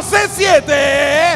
C7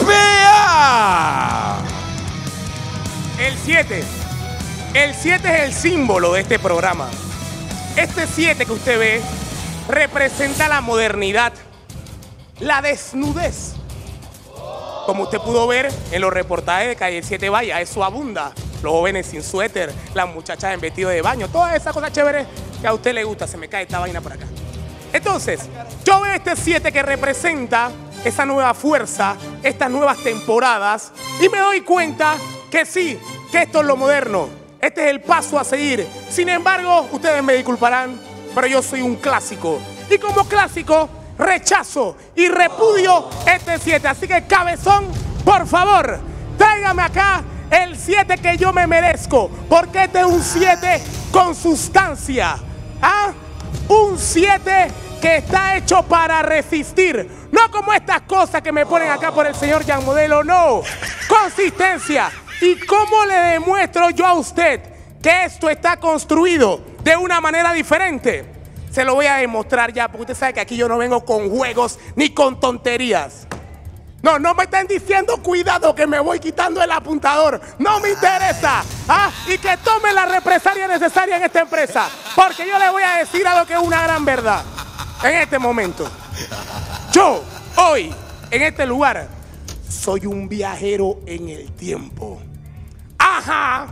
PA. El 7. El 7 es el símbolo de este programa. Este 7 que usted ve representa la modernidad, la desnudez. Como usted pudo ver en los reportajes de Calle 7 Vaya, eso abunda. Los jóvenes sin suéter, las muchachas en vestido de baño, todas esas cosas chéveres que a usted le gusta. Se me cae esta vaina por acá. Entonces, yo veo este 7 que representa esa nueva fuerza, estas nuevas temporadas, y me doy cuenta que sí, que esto es lo moderno. Este es el paso a seguir. Sin embargo, ustedes me disculparán, pero yo soy un clásico. Y como clásico, rechazo y repudio este 7. Así que, cabezón, por favor, tráigame acá el 7 que yo me merezco. Porque este es un 7 con sustancia. ¿Ah? Un 7 que está hecho para resistir. No como estas cosas que me ponen acá por el señor Jan Modelo, no. Consistencia. ¿Y cómo le demuestro yo a usted que esto está construido de una manera diferente? Se lo voy a demostrar ya, porque usted sabe que aquí yo no vengo con juegos ni con tonterías. No, no me están diciendo cuidado que me voy quitando el apuntador. No me interesa. ¿Ah? Y que tome la represalia necesaria en esta empresa. Porque yo le voy a decir algo que es una gran verdad. En este momento. Yo, hoy, en este lugar, soy un viajero en el tiempo. Ajá.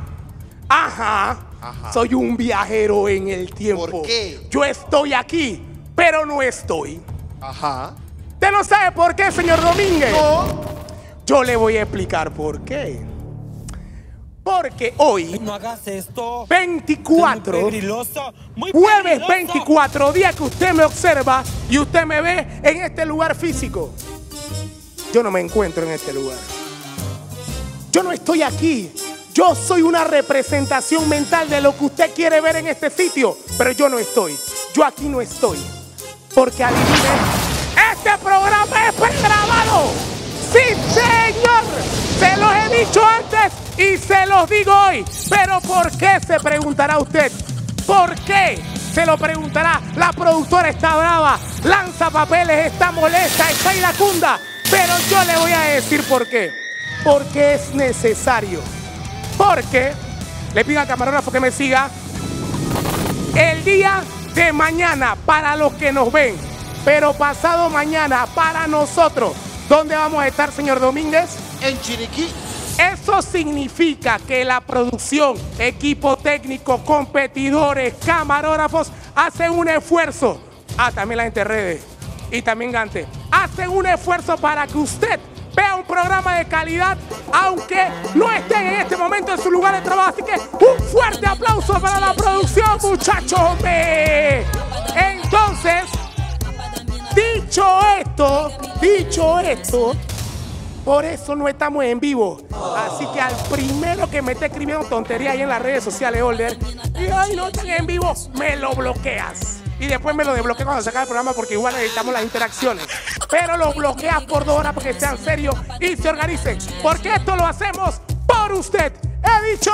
Soy un viajero en el tiempo. ¿Por qué? Yo estoy aquí, pero no estoy. Ajá. ¿Usted no sabe por qué, señor Domínguez? No. Yo le voy a explicar por qué. Porque hoy, No hagas esto. 24, Muy peligroso, muy jueves peligroso. 24, día que usted me observa y usted me ve en este lugar físico. Yo no me encuentro en este lugar. Yo no estoy aquí. Yo soy una representación mental de lo que usted quiere ver en este sitio. Pero yo no estoy. Yo aquí no estoy. Porque adivine, este programa es pregrabado. ¡Sí, señor! Se los he dicho antes y se los digo hoy. Pero ¿por qué? Se preguntará usted. ¿Por qué? Se lo preguntará. La productora está brava. Lanza papeles, está molesta, está iracunda. Pero yo le voy a decir por qué. Porque es necesario. Porque, le pido al camarógrafo que me siga, el día de mañana para los que nos ven, pero pasado mañana para nosotros, ¿dónde vamos a estar, señor Domínguez? En Chiriquí. Eso significa que la producción, equipo técnico, competidores, camarógrafos, hacen un esfuerzo. También la gente de redes y también Gante. Hacen un esfuerzo para que usted vea un programa de calidad, aunque no estén en este momento en su lugar de trabajo. Así que un fuerte aplauso para la producción, muchachos. ¡Hombre! Entonces, dicho esto, por eso no estamos en vivo. Así que al primero que me esté escribiendo tontería ahí en las redes sociales, Holder, y ay, no están en vivo, me lo bloqueas. Y después me lo desbloqueas cuando se acabe el programa, porque igual necesitamos las interacciones. Pero lo bloqueas por 2 horas porque sean serios y se organicen. Porque esto lo hacemos por usted. He dicho...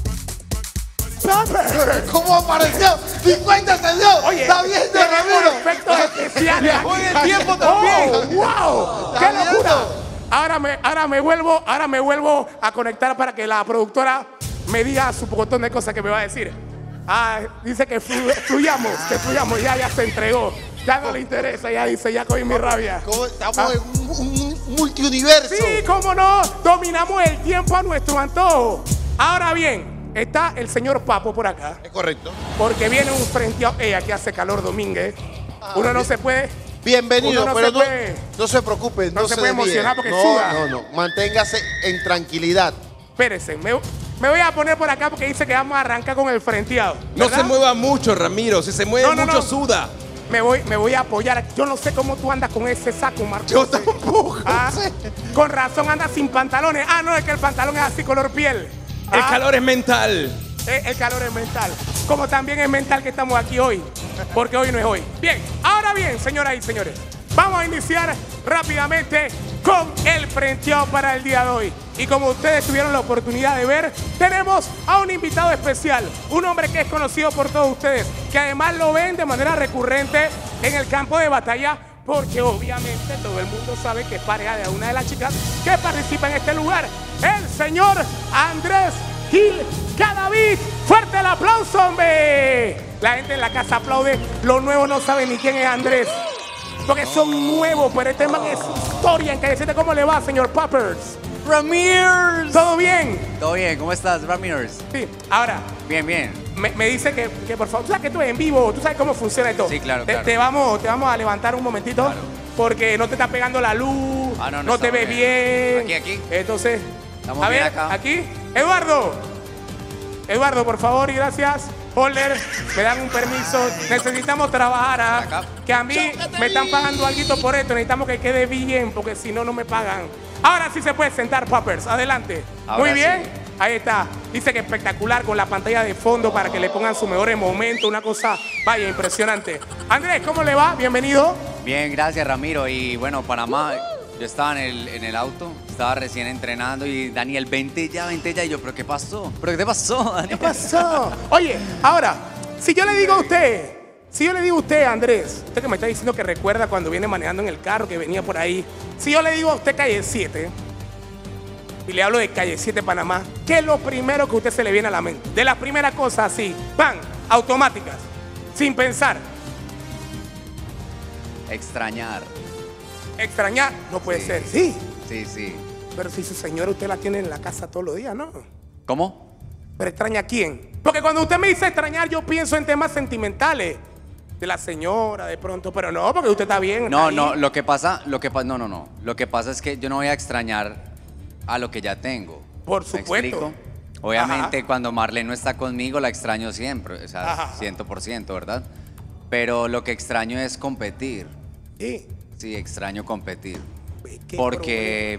¿Cómo apareció? 50 señor. Oye, está bien, Ramiro. efectos especiales. Viajó en el tiempo también. ¡Wow! ¡Qué Está locura! viendo. Ahora me vuelvo a conectar para que la productora me diga su pocotón de cosas que me va a decir. Dice que fluyamos, ya se entregó. Ya no le interesa, ya dice, ya cogí mi rabia. Estamos en un multiuniverso. Sí, cómo no, dominamos el tiempo a nuestro antojo. Ahora bien, está el señor Papo por acá. Es correcto. Porque viene un frenteado. Aquí hace calor, Domínguez. Uno no se puede. Bienvenido, Uno no pero se puede- no se preocupe. no se puede desvíe. emocionar porque suda. No. Manténgase en tranquilidad. Espérese, me voy a poner por acá porque dice que vamos a arrancar con el frenteado. No ¿verdad? se mueva mucho, Ramiro. Si se mueve No, mucho, no. suda. Me voy a apoyar. Yo no sé cómo tú andas con ese saco, Marcos. Yo tampoco sé. Con razón andas sin pantalones. No, es que el pantalón es así color piel. El calor es mental. El calor es mental. Como también es mental que estamos aquí hoy. Porque hoy no es hoy. Bien, ahora bien, señoras y señores. Vamos a iniciar rápidamente con el frenteado para el día de hoy. Y como ustedes tuvieron la oportunidad de ver, tenemos a un invitado especial. Un hombre que es conocido por todos ustedes, que además lo ven de manera recurrente en el campo de batalla porque obviamente todo el mundo sabe que es pareja de una de las chicas que participa en este lugar, el señor Andrés Gil Cadavid. ¡Fuerte el aplauso, hombre! La gente en la casa aplaude. Los nuevos no saben ni quién es Andrés, porque son nuevos, pero este man es historia en Calle 7. ¿Cómo le va, señor Poppers? Ramírez. ¿Todo bien? Todo bien, ¿cómo estás, Ramírez? Sí. Ahora, Bien, bien. me dice que por favor, tú sabes que tú en vivo, tú sabes cómo funciona esto. Sí, claro, Te, claro. te vamos a levantar un momentito, Claro. porque no te está pegando la luz, Ah, no, no te estamos ves bien. Aquí. Entonces, Estamos a bien ver, acá. aquí. Eduardo, por favor y gracias. Holder, me dan un permiso. Necesitamos trabajar. Acá. Que a mí me están pagando algo por esto. Necesitamos que quede bien, porque si no, no me pagan. Ahora sí se puede sentar, Poppers. Adelante. Ahora Muy bien. sí. Ahí está. Dice que espectacular con la pantalla de fondo para que le pongan sus mejores momentos. Una cosa, vaya, impresionante. Andrés, ¿cómo le va? Bienvenido. Bien, gracias, Ramiro. Y bueno, Panamá, yo estaba en el auto, estaba recién entrenando y Daniel, vente ya. Y yo, ¿pero qué pasó? ¿Pero qué te pasó, Daniel? ¿Qué pasó? Oye, ahora, si yo le digo a usted, Andrés, usted que me está diciendo que recuerda cuando viene manejando en el carro, que venía por ahí, si yo le digo a usted Calle 7 y le hablo de Calle 7 Panamá, ¿qué es lo primero que a usted se le viene a la mente? De las primeras cosas así, ¡pam!, automáticas, sin pensar. Extrañar. Extrañar, no puede Sí. ser, sí. Sí. Pero si su señora usted la tiene en la casa todos los días, ¿no? ¿Cómo? ¿Pero extraña a quién? Porque cuando usted me dice extrañar, yo pienso en temas sentimentales. De la señora, de pronto, pero no, porque usted está bien. No, está no, ahí. lo que pasa. Lo que pasa es que yo no voy a extrañar a lo que ya tengo. Por ¿Me supuesto. explico? Obviamente, Ajá. cuando Marlene no está conmigo, la extraño siempre, o sea, Ajá. 100%, ¿verdad? Pero lo que extraño es competir. Sí. Sí, extraño competir. ¿Qué Porque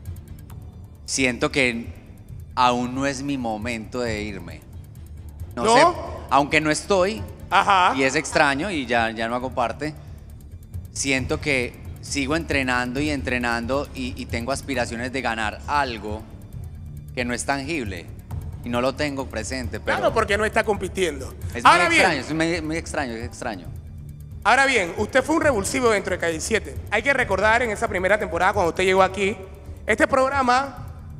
siento que aún no es mi momento de irme. No ¿No? sé, aunque no estoy, Ajá. y es extraño y ya no hago parte, siento que sigo entrenando y tengo aspiraciones de ganar algo que no es tangible y no lo tengo presente, pero Claro, porque no está compitiendo. es Ahora muy bien, extraño, es muy extraño, es extraño. ahora bien, usted fue un revulsivo dentro de Calle 7. Hay que recordar en esa primera temporada, cuando usted llegó aquí, este programa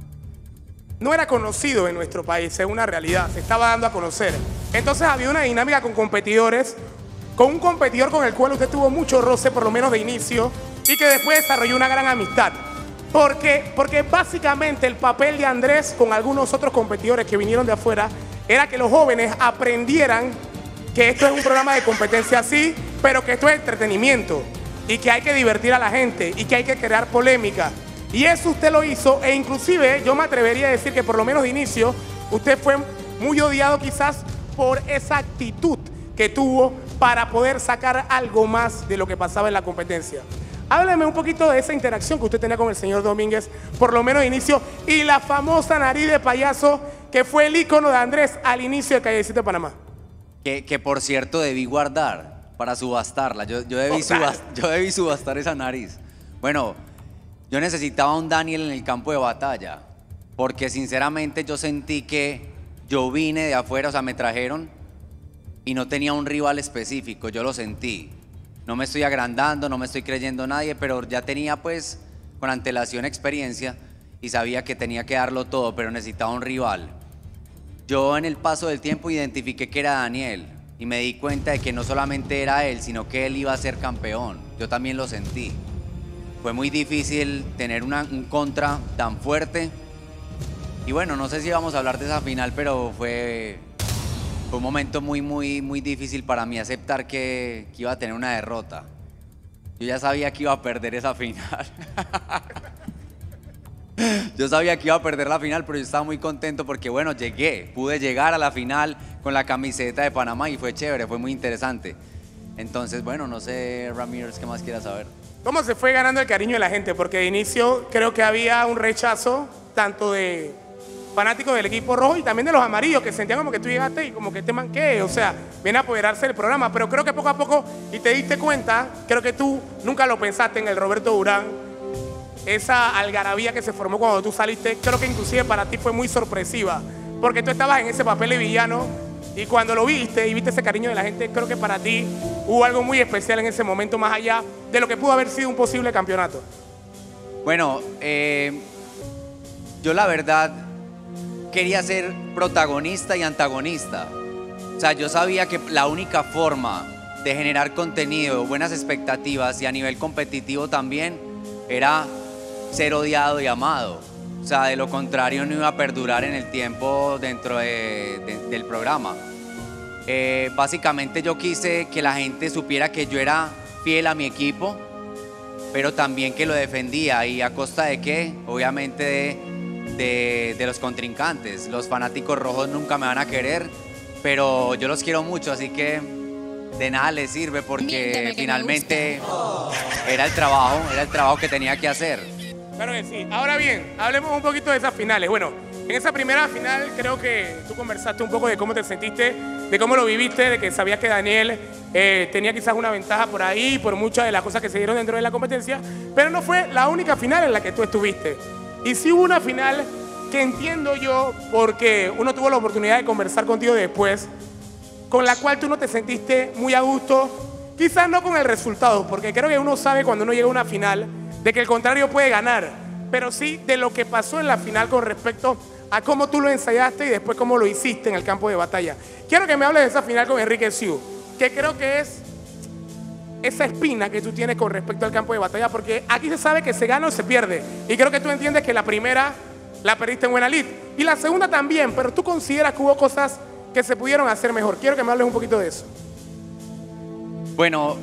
no era conocido en nuestro país, es una realidad, se estaba dando a conocer. Entonces había una dinámica con competidores, con un competidor con el cual usted tuvo mucho roce, por lo menos de inicio, y que después desarrolló una gran amistad. Porque básicamente el papel de Andrés con algunos otros competidores que vinieron de afuera era que los jóvenes aprendieran que esto es un programa de competencia sí, pero que esto es entretenimiento y que hay que divertir a la gente y que hay que crear polémica. Y eso usted lo hizo, e inclusive yo me atrevería a decir que por lo menos de inicio usted fue muy odiado quizás por esa actitud que tuvo para poder sacar algo más de lo que pasaba en la competencia. Hábleme un poquito de esa interacción que usted tenía con el señor Domínguez, por lo menos de inicio, y la famosa nariz de payaso que fue el ícono de Andrés al inicio de Calle 7 de Panamá. Que por cierto debí guardar para subastarla. Yo debí, yo debí subastar esa nariz. Bueno, yo necesitaba un Daniel en el campo de batalla, porque sinceramente yo sentí que yo vine de afuera, o sea, me trajeron y no tenía un rival específico, yo lo sentí. No me estoy agrandando, no me estoy creyendo a nadie, pero ya tenía pues con antelación experiencia y sabía que tenía que darlo todo, pero necesitaba un rival. Yo en el paso del tiempo identifiqué que era Daniel y me di cuenta de que no solamente era él, sino que él iba a ser campeón. Yo también lo sentí. Fue muy difícil tener un contra tan fuerte. Y bueno, no sé si vamos a hablar de esa final, pero fue un momento muy difícil para mí aceptar que iba a tener una derrota. Yo ya sabía que iba a perder esa final. Yo sabía que iba a perder la final, pero yo estaba muy contento porque, bueno, pude llegar a la final con la camiseta de Panamá y fue chévere, fue muy interesante. Entonces, bueno, no sé, Ramírez, ¿qué más quieras saber? ¿Cómo se fue ganando el cariño de la gente? Porque de inicio creo que había un rechazo tanto de fanáticos del equipo rojo y también de los amarillos, que sentían como que tú llegaste y como que te manqué, o sea, viene a apoderarse del programa. Pero creo que poco a poco, y te diste cuenta, creo que tú nunca lo pensaste en el Roberto Durán, esa algarabía que se formó cuando tú saliste, creo que inclusive para ti fue muy sorpresiva, porque tú estabas en ese papel de villano Y cuando lo viste y viste ese cariño de la gente, creo que para ti hubo algo muy especial en ese momento, más allá de lo que pudo haber sido un posible campeonato. Bueno, yo la verdad quería ser protagonista y antagonista. O sea, yo sabía que la única forma de generar contenido, buenas expectativas y a nivel competitivo también era ser odiado y amado. O sea, de lo contrario no iba a perdurar en el tiempo dentro del programa. Básicamente yo quise que la gente supiera que yo era fiel a mi equipo, pero también que lo defendía. ¿Y a costa de qué? Obviamente de los contrincantes. Los fanáticos rojos nunca me van a querer, pero yo los quiero mucho, así que de nada les sirve porque finalmente era el trabajo que tenía que hacer. Claro que sí. Ahora bien, hablemos un poquito de esas finales. Bueno, en esa primera final creo que tú conversaste un poco de cómo te sentiste, de cómo lo viviste, de que sabías que Daniel tenía quizás una ventaja por ahí, por muchas de las cosas que se dieron dentro de la competencia, pero no fue la única final en la que tú estuviste. Y sí hubo una final que entiendo yo, porque uno tuvo la oportunidad de conversar contigo después, con la cual tú no te sentiste muy a gusto, quizás no con el resultado, porque creo que uno sabe cuando uno llega a una final de que el contrario puede ganar, pero sí de lo que pasó en la final con respecto a cómo tú lo ensayaste y después cómo lo hiciste en el campo de batalla. Quiero que me hables de esa final con Enrique Siu, que creo que es esa espina que tú tienes con respecto al campo de batalla, porque aquí se sabe que se gana o se pierde, y creo que tú entiendes que la primera la perdiste en buena lid, y la segunda también, pero tú consideras que hubo cosas que se pudieron hacer mejor. Quiero que me hables un poquito de eso. Bueno,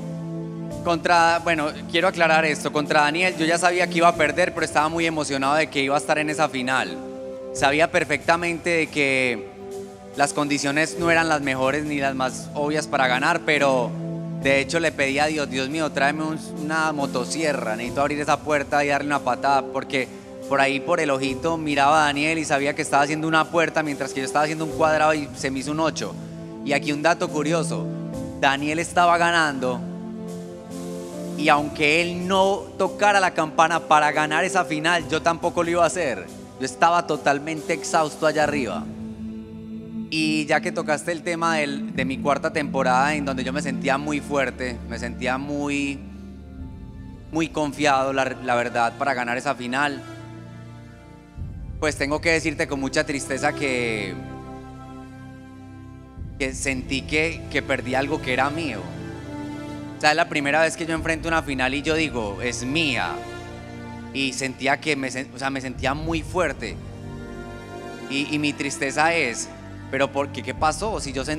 quiero aclarar esto. Contra Daniel yo ya sabía que iba a perder, pero estaba muy emocionado de que iba a estar en esa final. Sabía perfectamente de que las condiciones no eran las mejores ni las más obvias para ganar, pero de hecho le pedí a Dios, Dios mío, tráeme una motosierra, necesito abrir esa puerta y darle una patada, porque por ahí por el ojito miraba a Daniel y sabía que estaba haciendo una puerta mientras que yo estaba haciendo un cuadrado y se me hizo un 8. Y aquí un dato curioso, Daniel estaba ganando y aunque él no tocara la campana para ganar esa final, yo tampoco lo iba a hacer. Yo estaba totalmente exhausto allá arriba. Y ya que tocaste el tema de mi cuarta temporada, en donde yo me sentía muy fuerte, me sentía muy confiado, la verdad, para ganar esa final, pues tengo que decirte con mucha tristeza que sentí que perdí algo que era mío. O sea, es la primera vez que yo enfrento una final y yo digo, es mía. Y sentía que me sentía muy fuerte. Y mi tristeza es, pero ¿qué pasó? Si yo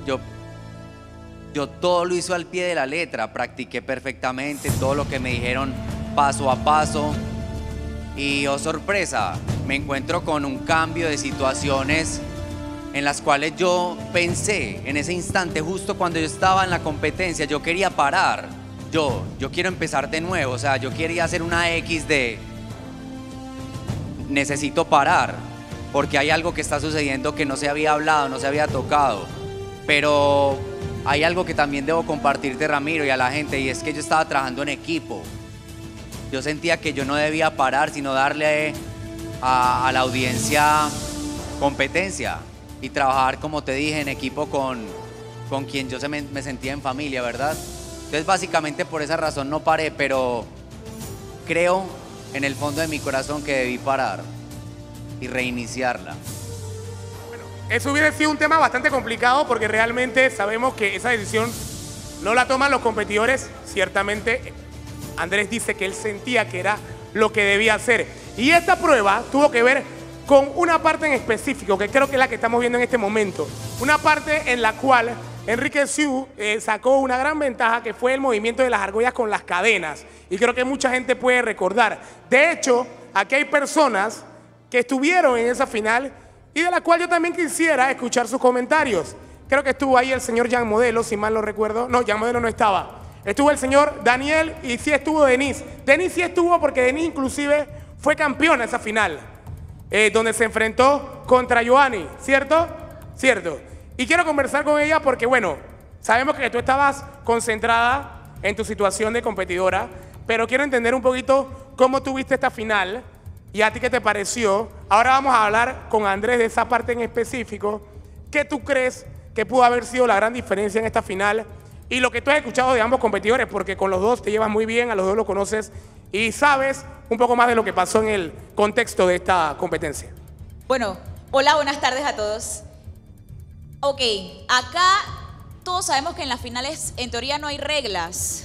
todo lo hice al pie de la letra, practiqué perfectamente todo lo que me dijeron paso a paso. Y oh sorpresa, me encuentro con un cambio de situaciones en las cuales yo pensé en ese instante, justo cuando yo estaba en la competencia, yo quería parar. Yo quiero empezar de nuevo, o sea, yo quería hacer una X de necesito parar, porque hay algo que está sucediendo que no se había hablado, no se había tocado. Pero hay algo que también debo compartirte, Ramiro, y a la gente, y es que yo estaba trabajando en equipo. Yo sentía que yo no debía parar, sino darle a la audiencia competencia y trabajar, como te dije, en equipo con quien yo me sentía en familia, ¿verdad? Entonces básicamente por esa razón no paré, pero creo en el fondo de mi corazón que debí parar y reiniciarla. Bueno, eso hubiera sido un tema bastante complicado porque realmente sabemos que esa decisión no la toman los competidores. Ciertamente Andrés dice que él sentía que era lo que debía hacer. Y esta prueba tuvo que ver con una parte en específico, que creo que es la que estamos viendo en este momento. Una parte en la cual Enrique Siu sacó una gran ventaja, que fue el movimiento de las argollas con las cadenas. Y creo que mucha gente puede recordar. De hecho, aquí hay personas que estuvieron en esa final y de la cual yo también quisiera escuchar sus comentarios. Creo que estuvo ahí el señor Jan Modelo, si mal no recuerdo. No, Jan Modelo no estaba. Estuvo el señor Daniel y sí estuvo Denise. Denise sí estuvo porque Denise inclusive fue campeona esa final, donde se enfrentó contra Joanny, ¿cierto? Cierto. Y quiero conversar con ella porque, bueno, sabemos que tú estabas concentrada en tu situación de competidora, pero quiero entender un poquito cómo tuviste esta final y a ti qué te pareció. Ahora vamos a hablar con Andrés de esa parte en específico. ¿Qué tú crees que pudo haber sido la gran diferencia en esta final y lo que tú has escuchado de ambos competidores, porque con los dos te llevas muy bien, a los dos los conoces y sabes un poco más de lo que pasó en el contexto de esta competencia. Bueno, hola, buenas tardes a todos. Ok, acá todos sabemos que en las finales en teoría no hay reglas.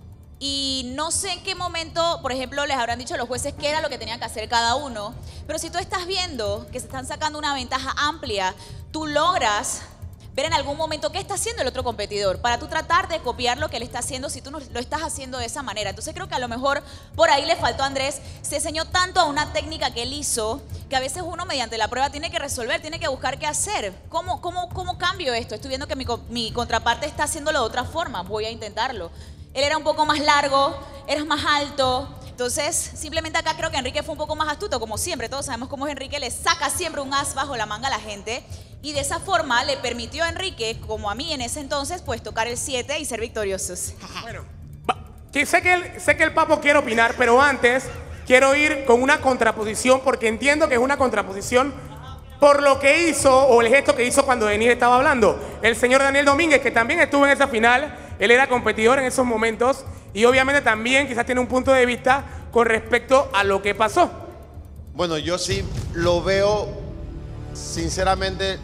Y no sé en qué momento, por ejemplo, les habrán dicho a los jueces qué era lo que tenían que hacer cada uno. Pero si tú estás viendo que se están sacando una ventaja amplia, tú logras ver en algún momento qué está haciendo el otro competidor para tú tratar de copiar lo que él está haciendo si tú no lo estás haciendo de esa manera. Entonces creo que a lo mejor por ahí le faltó a Andrés, se enseñó tanto a una técnica que él hizo que a veces uno mediante la prueba tiene que resolver, tiene que buscar qué hacer. ¿Cómo cambio esto? Estoy viendo que mi contraparte está haciéndolo de otra forma, voy a intentarlo. Él era un poco más largo, eras más alto. Entonces, simplemente acá creo que Enrique fue un poco más astuto, como siempre. Todos sabemos cómo es Enrique, le saca siempre un as bajo la manga a la gente. Y de esa forma le permitió a Enrique, como a mí en ese entonces, pues tocar el 7 y ser victoriosos. Bueno, que sé que el Papo quiere opinar, pero antes quiero ir con una contraposición, porque entiendo que es una contraposición por lo que hizo, o el gesto que hizo cuando Denis estaba hablando. El señor Daniel Domínguez, que también estuvo en esa final, él era competidor en esos momentos y obviamente también quizás tiene un punto de vista con respecto a lo que pasó. Bueno, yo sí lo veo sinceramente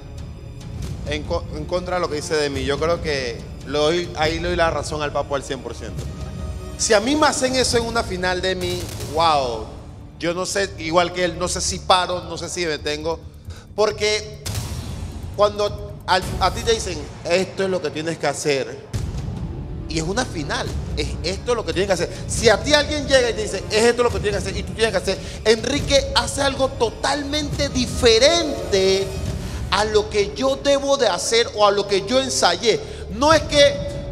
en contra de lo que dice de mí. Yo creo que ahí le doy la razón al Papo al 100%. Si a mí me hacen eso en una final de mí, wow, yo no sé, igual que él, no sé si paro, no sé si me detengo, porque cuando a ti te dicen, esto es lo que tienes que hacer, y es una final, es esto lo que tienes que hacer. Si a ti alguien llega y te dice, es esto lo que tienes que hacer, y tú tienes que hacer, Enrique hace algo totalmente diferente a lo que yo debo de hacer o a lo que yo ensayé. No es que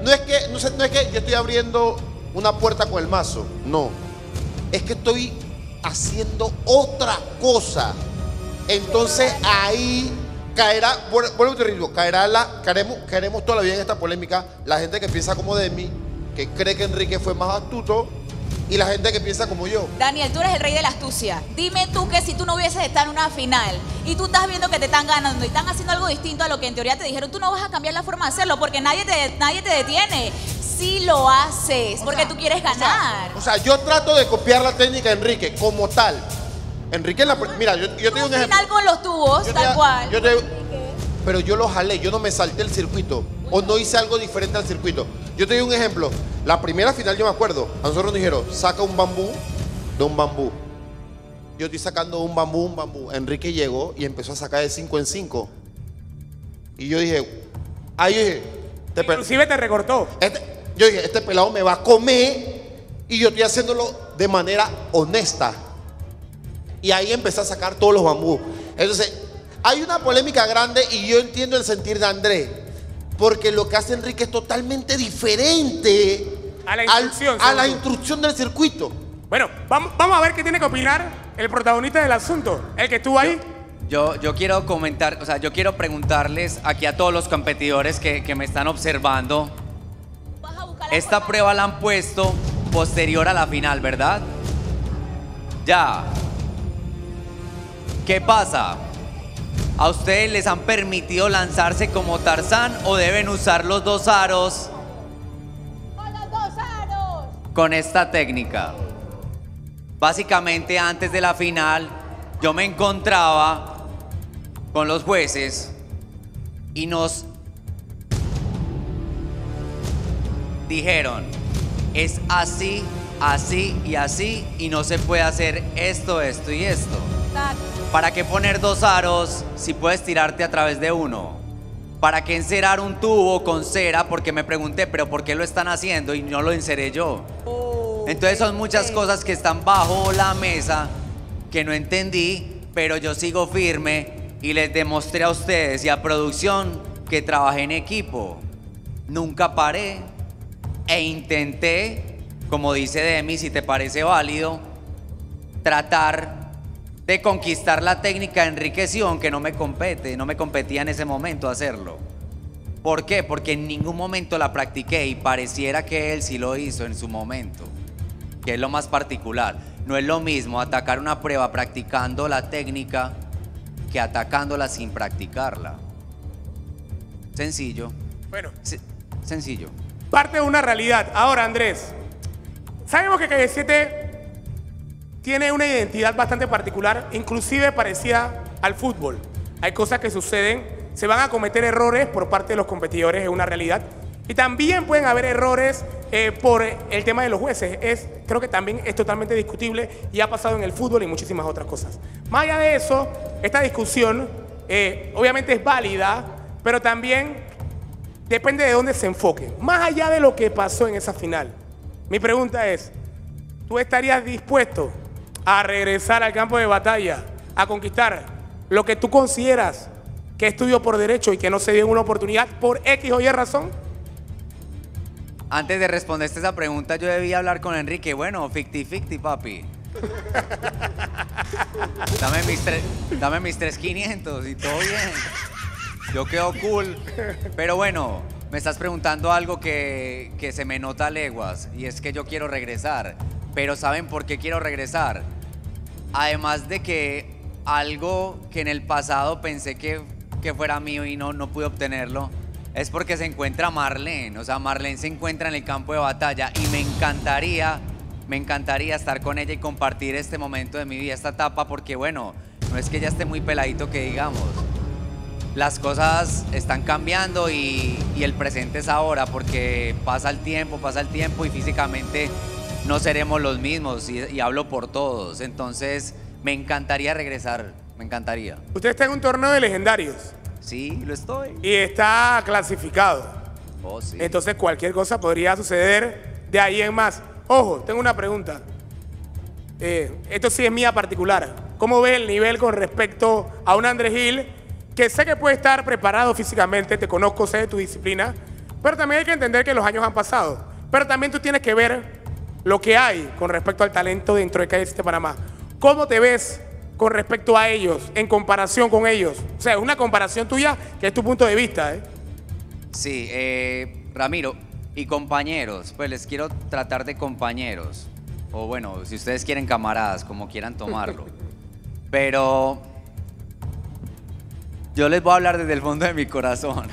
yo estoy abriendo una puerta con el mazo, no. Es que estoy haciendo otra cosa. Entonces ahí caerá, vuelvo y te digo, caeremos toda la vida en esta polémica. La gente que piensa como Demi, que cree que Enrique fue más astuto, y la gente que piensa como yo. Daniel, tú eres el rey de la astucia. Dime tú que si tú no hubieses estado en una final y tú estás viendo que te están ganando y están haciendo algo distinto a lo que en teoría te dijeron, tú no vas a cambiar la forma de hacerlo porque nadie te detiene. Sí lo haces porque tú quieres ganar. O sea, yo trato de copiar la técnica de Enrique como tal. Enrique, mira, yo te doy un ejemplo. Final con los tubos, tal cual. Pero yo lo jalé, yo no me salté el circuito o no hice algo diferente al circuito. Yo te doy un ejemplo. La primera final yo me acuerdo, a nosotros nos dijeron, saca un bambú de un bambú. Yo estoy sacando un bambú. Enrique llegó y empezó a sacar de 5 en 5. Y yo dije, Inclusive te recortó. Yo dije, este pelado me va a comer y yo estoy haciéndolo de manera honesta. Y ahí empecé a sacar todos los bambús. Entonces, hay una polémica grande y yo entiendo el sentir de Andrés, porque lo que hace Enrique es totalmente diferente a la instrucción del circuito. Bueno, vamos a ver qué tiene que opinar el protagonista del asunto, el que estuvo ahí. Yo quiero comentar, o sea, yo quiero preguntarles aquí a todos los competidores que me están observando. Esta prueba la han puesto posterior a la final, ¿verdad? Ya. ¿Qué pasa? ¿A ustedes les han permitido lanzarse como Tarzán o deben usar los dos aros? ¡Con los dos aros! Con esta técnica. Básicamente antes de la final yo me encontraba con los jueces y nos dijeron, es así, así y así y no se puede hacer esto, esto y esto. ¿Para qué poner dos aros si puedes tirarte a través de uno? ¿Para qué encerar un tubo con cera? Porque me pregunté, ¿pero por qué lo están haciendo y no lo enceré yo? Entonces son muchas cosas que están bajo la mesa que no entendí, pero yo sigo firme y les demostré a ustedes y a producción que trabajé en equipo. Nunca paré e intenté, como dice Demi, si te parece válido, tratar de conquistar la técnica de enriqueción que no me competía en ese momento hacerlo. ¿Por qué? Porque en ningún momento la practiqué y pareciera que él sí lo hizo en su momento, que es lo más particular. No es lo mismo atacar una prueba practicando la técnica que atacándola sin practicarla. Sencillo. Bueno, Sencillo. parte de una realidad. Ahora, Andrés, sabemos que Calle 7 tiene una identidad bastante particular, inclusive parecida al fútbol. Hay cosas que suceden, se van a cometer errores por parte de los competidores, es una realidad. Y también pueden haber errores por el tema de los jueces. Creo que también es totalmente discutible y ha pasado en el fútbol y muchísimas otras cosas. Más allá de eso, esta discusión obviamente es válida, pero también depende de dónde se enfoque. Más allá de lo que pasó en esa final, mi pregunta es, ¿tú estarías dispuesto a regresar al campo de batalla, a conquistar lo que tú consideras que es tuyo por derecho y que no se dio una oportunidad por X o Y razón? Antes de responderte esa pregunta, yo debía hablar con Enrique. Bueno, 50-50, papi. Dame mis 3.500 y todo bien. Yo quedo cool. Pero bueno, me estás preguntando algo que se me nota a leguas. Y es que yo quiero regresar. Pero ¿saben por qué quiero regresar? Además de que algo que en el pasado pensé que fuera mío y no pude obtenerlo, es porque se encuentra Marlene. O sea, Marlene se encuentra en el campo de batalla y me encantaría estar con ella y compartir este momento de mi vida, esta etapa, porque bueno, no es que ella esté muy peladito que digamos. Las cosas están cambiando y el presente es ahora, porque pasa el tiempo y físicamente no seremos los mismos y hablo por todos. Entonces, me encantaría regresar, me encantaría. Usted está en un torneo de legendarios. Sí, lo estoy. Y está clasificado. Oh, sí. Entonces cualquier cosa podría suceder de ahí en más. Ojo, tengo una pregunta. Esto sí es mía particular. ¿Cómo ve el nivel con respecto a un Andrés Gil que sé que puede estar preparado físicamente, te conozco, sé de tu disciplina, pero también hay que entender que los años han pasado? Pero también tú tienes que ver lo que hay con respecto al talento dentro de Calle 7 Panamá. ¿Cómo te ves con respecto a ellos, en comparación con ellos? O sea, es una comparación tuya que es tu punto de vista, ¿eh? Sí, Ramiro y compañeros, pues les quiero tratar de compañeros. O bueno, si ustedes quieren camaradas, como quieran tomarlo. Pero yo les voy a hablar desde el fondo de mi corazón.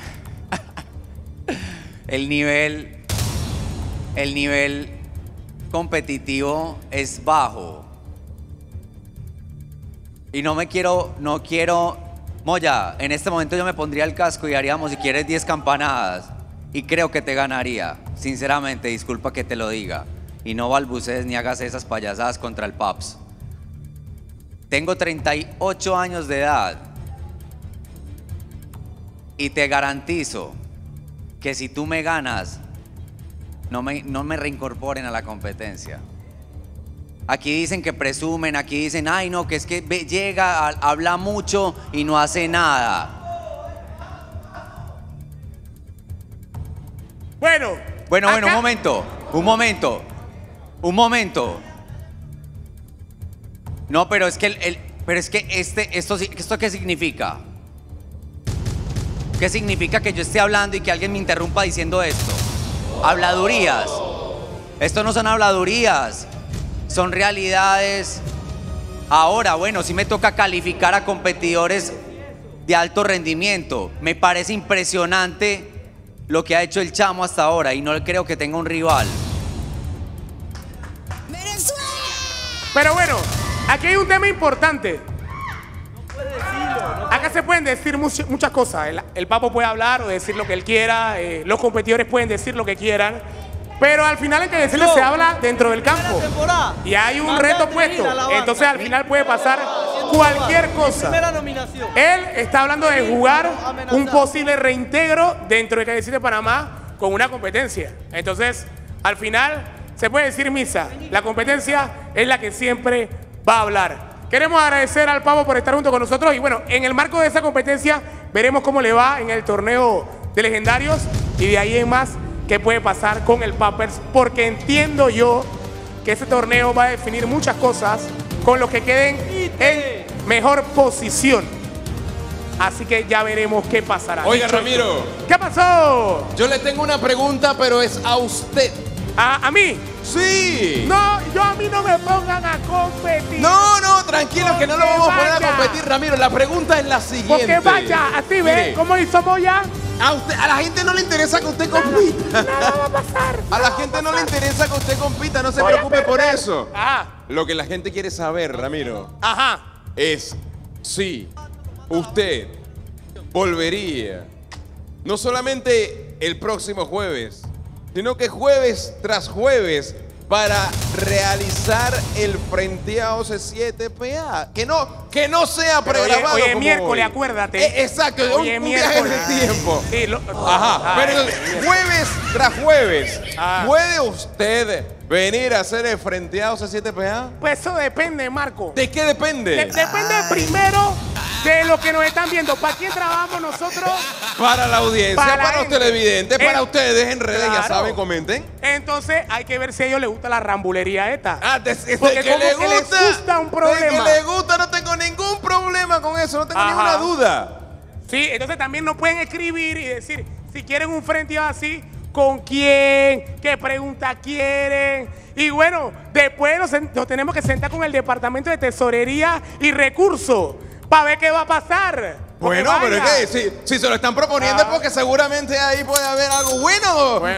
El nivel competitivo es bajo. Y no quiero, Moya, en este momento yo me pondría el casco y haríamos, si quieres, 10 campanadas. Y creo que te ganaría. Sinceramente, disculpa que te lo diga. Y no balbucees ni hagas esas payasadas contra el Paps. Tengo 38 años de edad. Y te garantizo que si tú me ganas, no me reincorporen a la competencia. Aquí dicen que presumen, aquí dicen, ay no, que es que llega, habla mucho y no hace nada. Bueno, un momento. No, pero es que ¿esto qué significa? ¿Qué significa que yo esté hablando y que alguien me interrumpa diciendo esto? Habladurías. Esto no son habladurías. Son realidades. Ahora, bueno, sí me toca calificar a competidores de alto rendimiento. Me parece impresionante lo que ha hecho el chamo hasta ahora y no creo que tenga un rival. pero bueno, aquí hay un tema importante. Acá se pueden decir muchas cosas. El Papo puede hablar o decir lo que él quiera. Los competidores pueden decir lo que quieran. Pero al final hay que decirle, se habla dentro del campo. Y hay un reto puesto. Entonces al final puede pasar cualquier cosa. Él está hablando de jugar un posible reintegro dentro de Calle 7 Panamá con una competencia. Entonces, al final, se puede decir misa. La competencia es la que siempre va a hablar. Queremos agradecer al Pavo por estar junto con nosotros. Y bueno, en el marco de esa competencia, veremos cómo le va en el torneo de legendarios. Y de ahí en más, qué puede pasar con el Pappers, porque entiendo yo que ese torneo va a definir muchas cosas con los que queden en mejor posición. Así que ya veremos qué pasará. Oiga, Ramiro. ¿Qué pasó? Yo le tengo una pregunta, pero es a usted. ¿A mí? Sí. No, a mí no me pongan a competir. No, tranquilo, que no lo vamos a poner a vaya. competir, Ramiro. La pregunta es la siguiente. Porque vaya, así ve, Mire. ¿cómo hizo Moya? A la gente no le interesa que usted compita. Nada va a pasar. A la gente no le interesa que usted compita, no se preocupe por eso. Ajá. Lo que la gente quiere saber, Ramiro, Ajá. es si usted volvería no solamente el próximo jueves, sino que jueves tras jueves para realizar el frenteado C7PA. Que no sea pregrabado. Oye, como miércoles, hoy. acuérdate. Exacto, Oye, un viaje en el tiempo. Sí, Ajá, pero jueves tras jueves, Ah. ¿puede usted venir a hacer el frenteado C7PA? Pues eso depende, Marco. ¿De qué depende? Depende primero de lo que nos están viendo. ¿Para quién trabajamos nosotros? Para la audiencia, Para la para los gente. televidentes, para ustedes en redes, ya Claro. saben, comenten. Entonces hay que ver si a ellos les gusta la rambulería esta. De Porque que como le que les gusta un De que problema. le gusta, no tengo ningún problema con eso, no tengo Ajá. ninguna duda. Sí, entonces también nos pueden escribir y decir si quieren un frenteado así, con quién, qué pregunta quieren. Y bueno, después nos tenemos que sentar con el Departamento de Tesorería y Recursos para ver qué va a pasar. Porque Bueno, pero vaya. es que si se lo están proponiendo es porque seguramente ahí puede haber algo bueno. Bueno.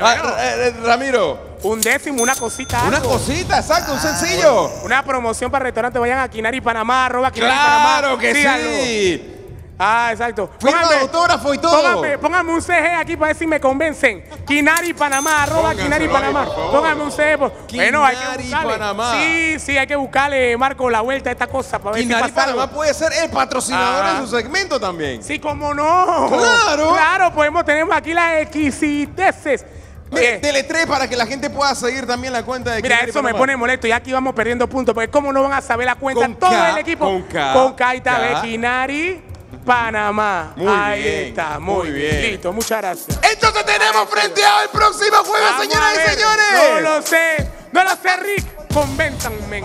Ramiro, Un décimo, una cosita. una algo. cosita, exacto, un sencillo. Una promoción para el restaurante. Vayan a Kinari Panamá, arroba Kinari Panamá. Claro que Síganlo. sí. Ah, exacto. Firma de autógrafo y todo. Póngame un CG aquí para ver si me convencen. Kinari Panamá, arroba Pónganselo Kinari ahí, Panamá. por favor. Póngame un CG. Bueno, hay que Kinari buscarle. Panamá. Sí, hay que buscarle, Marco, la vuelta a esta cosa para ver Kinari si pasa Panamá algo. puede ser el patrocinador Ah. de su segmento también. Sí, cómo no. Claro. Claro, tenemos aquí las exquisiteces. Mire, Teletre para que la gente pueda seguir también la cuenta de Mira, Kinari eso me Panamá. pone molesto y aquí vamos perdiendo puntos, porque cómo no van a saber la cuenta Con todo K, el equipo. con K, Con K y tal, K. Kinari Panamá. Muy Ahí bien, está, muy bien. Listo, muchas gracias. Entonces tenemos frenteado el próximo jueves, Vamos señoras a y ver. señores. No lo sé, Rick. Convénzanme.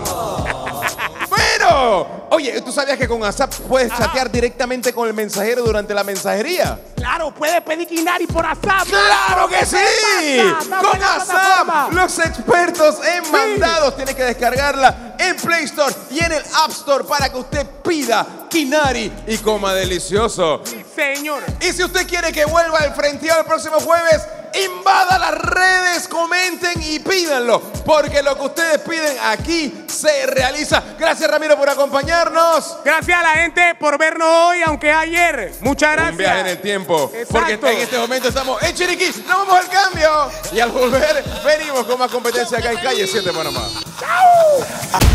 Bueno, oye, ¿tú sabías que con WhatsApp puedes chatear directamente con el mensajero durante la mensajería? Claro, puedes pedir Kinari por WhatsApp. ¡Claro que sí! Está Con buena WhatsApp, plataforma. los expertos en mandados. Tienes que descargarla en Play Store y en el App Store para que usted pida Kinari y coma delicioso. Sí, señor. Y si usted quiere que vuelva el frenteado el próximo jueves, invada las redes, comenten y pídanlo, porque lo que ustedes piden aquí se realiza. Gracias, Ramiro, por acompañarnos. Gracias a la gente por vernos hoy, aunque ayer. Muchas gracias. Un viaje en el tiempo, Exacto. porque en este momento estamos en Chiriquí. Nos vamos al cambio y al volver venimos con más competencia acá en Calle 7 Panamá. ¡Chao!